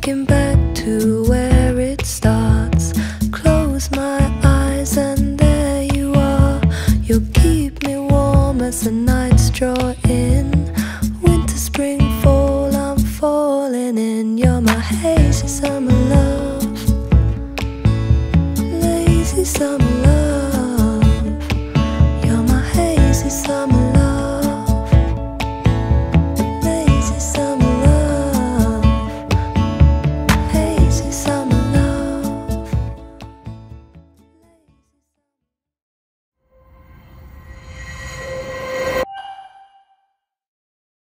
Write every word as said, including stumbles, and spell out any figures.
thinking back to where it starts. Close my eyes and there you are. You'll keep me warm as the nights draw in. Winter, spring, fall, I'm falling in. You're my hazy summer love, lazy summer love.